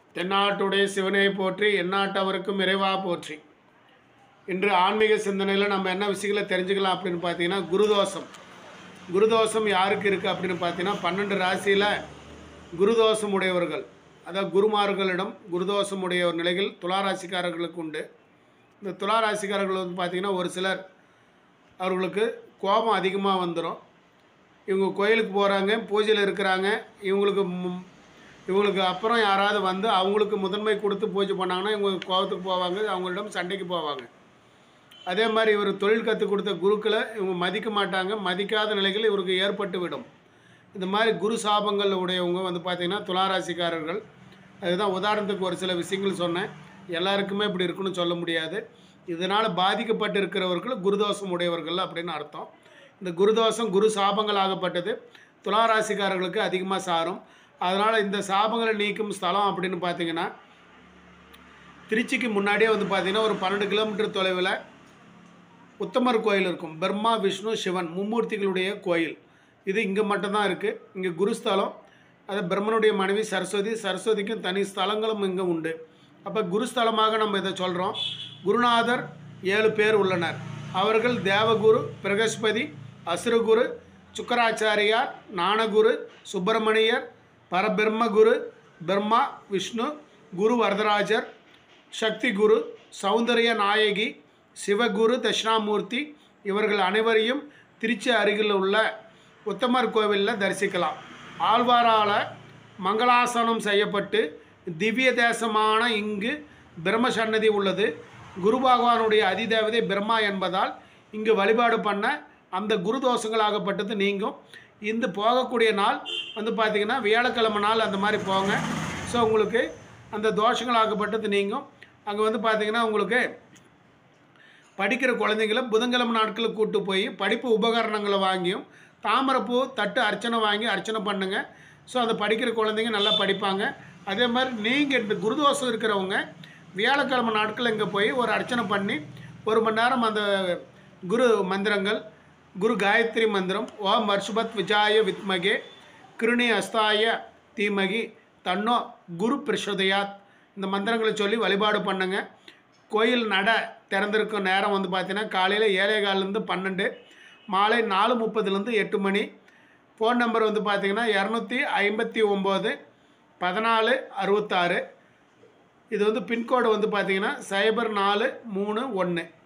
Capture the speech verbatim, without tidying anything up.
தென்னாட்டுடைய சிவனை போற்றி எந்நாட்டவருக்கும் இறைவா போற்றி. இன்று ஆன்மீக சிந்தனையில் நம்ம என்ன விஷயங்களை தெரிஞ்சுக்கலாம் அப்படின்னு பார்த்தீங்கன்னா, குருதோஷம் குருதோஷம் யாருக்கு இருக்குது அப்படின்னு பார்த்தீங்கன்னா, பன்னெண்டு ராசியில் குருதோஷம் உடையவர்கள், அதாவது குருமார்களிடம் குருதோஷம் உடைய ஒரு நிலைகள் துளாராசிக்காரர்களுக்கு உண்டு. இந்த துளாராசிக்காரர்கள் வந்து பார்த்திங்கன்னா, ஒரு சிலர் அவர்களுக்கு கோபம் அதிகமாக வந்துடும். இவங்க கோயிலுக்கு போகிறாங்க, பூஜையில் இருக்கிறாங்க, இவங்களுக்கு இவங்களுக்கு அப்புறம் யாராவது வந்து அவங்களுக்கு முதன்மை கொடுத்து பூஜை பண்ணாங்கன்னா இவங்க கோபத்துக்கு போவாங்க, அவங்களிடம் சண்டைக்கு போவாங்க. அதே மாதிரி இவர் தொழில் கற்றுக் கொடுத்த குருக்களை இவங்க மதிக்க மாட்டாங்க, மதிக்காத நிலைகள் இவருக்கு ஏற்பட்டு விடும். இந்த மாதிரி குரு சாபங்கள் உடையவங்க வந்து பார்த்திங்கன்னா துளாராசிக்காரர்கள். அதுதான் உதாரணத்துக்கு ஒரு சில விஷயங்கள் சொன்னேன். எல்லாருக்குமே இப்படி இருக்குன்னு சொல்ல முடியாது. இதனால் பாதிக்கப்பட்டு இருக்கிறவர்கள் குருதோஷம் உடையவர்கள் அப்படின்னு அர்த்தம். இந்த குருதோஷம் குரு சாபங்கள் ஆகப்பட்டது துளாராசிக்காரர்களுக்கு அதிகமாக சாரும். அதனால் இந்த சாபங்களை நீக்கும் ஸ்தலம் அப்படின்னு பார்த்திங்கன்னா, திருச்சிக்கு முன்னாடியே வந்து பார்த்திங்கன்னா ஒரு பன்னெண்டு கிலோமீட்டர் தொலைவில் உத்தமர் கோயில் இருக்கும். பிரம்மா, விஷ்ணு, சிவன் மும்மூர்த்திகளுடைய கோயில். இது இங்கே மட்டும்தான் இருக்குது. இங்கே குருஸ்தலம். அது பிரம்மனுடைய மனைவி சரஸ்வதி. சரஸ்வதிக்கும் தனி ஸ்தலங்களும் இங்கே உண்டு. அப்போ குருஸ்தலமாக நம்ம இதை சொல்கிறோம். குருநாதர் ஏழு பேர் உள்ளனர். அவர்கள் தேவகுரு, பிரகஸ்பதி, அசுரகுரு, சுக்கராச்சாரியார், ஞானகுரு, சுப்பிரமணியர், பரபிரம்மகுரு, பிரம்மா, விஷ்ணு, குரு வரதராஜர், சக்தி குரு, சௌந்தரிய நாயகி, சிவகுரு, தட்சிணாமூர்த்தி. இவர்கள் அனைவரையும் திருச்சி அருகில் உள்ள உத்தமர் கோவிலில் தரிசிக்கலாம். ஆழ்வாரால் மங்களாசனம் செய்யப்பட்டு திவ்ய தேசமான இங்கு பிரம்ம சன்னதி உள்ளது. குரு பகவானுடைய அதிதேவதை பிரம்மா என்பதால் இங்கு வழிபாடு பண்ண அந்த குரு தோஷங்களாகப்பட்டது நீங்கும். இந்த போகக்கூடிய நாள் வந்து பார்த்திங்கன்னா வியாழக்கிழமை நாள் அந்த மாதிரி போங்க. ஸோ உங்களுக்கு அந்த தோஷங்களாகப்பட்டது நீங்கும். அங்கே வந்து பார்த்திங்கன்னா உங்களுக்கு படிக்கிற குழந்தைங்கள புதன்கிழமை நாட்களுக்கு கூப்பிட்டு போய் படிப்பு உபகரணங்களை வாங்கியும் தாமரைப்பூ தட்டு அர்ச்சனை வாங்கி அர்ச்சனை பண்ணுங்கள். ஸோ அந்த படிக்கிற குழந்தைங்க நல்லா படிப்பாங்க. அதே மாதிரி நீங்கள் இந்த குருதோஷம் இருக்கிறவங்க வியாழக்கிழமை நாட்கள் இங்கே போய் ஒரு அர்ச்சனை பண்ணி ஒரு மணி நேரம் அந்த குரு மந்திரங்கள், குரு காயத்ரி மந்திரம், ஓம் வர்ஷபத் விஜாய வித்மகே கிருணி அஸ்தாய தீமகி தன்னோ குரு பிரசோதயாத், இந்த மந்திரங்களை சொல்லி வழிபாடு பண்ணுங்க. கோயில் நட திறந்திருக்கும் நேரம் வந்து பார்த்தீங்கன்னா காலையில் ஏழே காலிலேருந்து பன்னெண்டு, மாலை நாலு முப்பதுலேருந்து எட்டு மணி. ஃபோன் நம்பர் வந்து பார்த்திங்கன்னா இரநூத்தி ஐம்பத்தி ஒம்பது பதினாலு அறுபத்தாறு. இது வந்து பின்கோடு வந்து பார்த்திங்கன்னா சைபர் நாலு மூணு ஒன்று.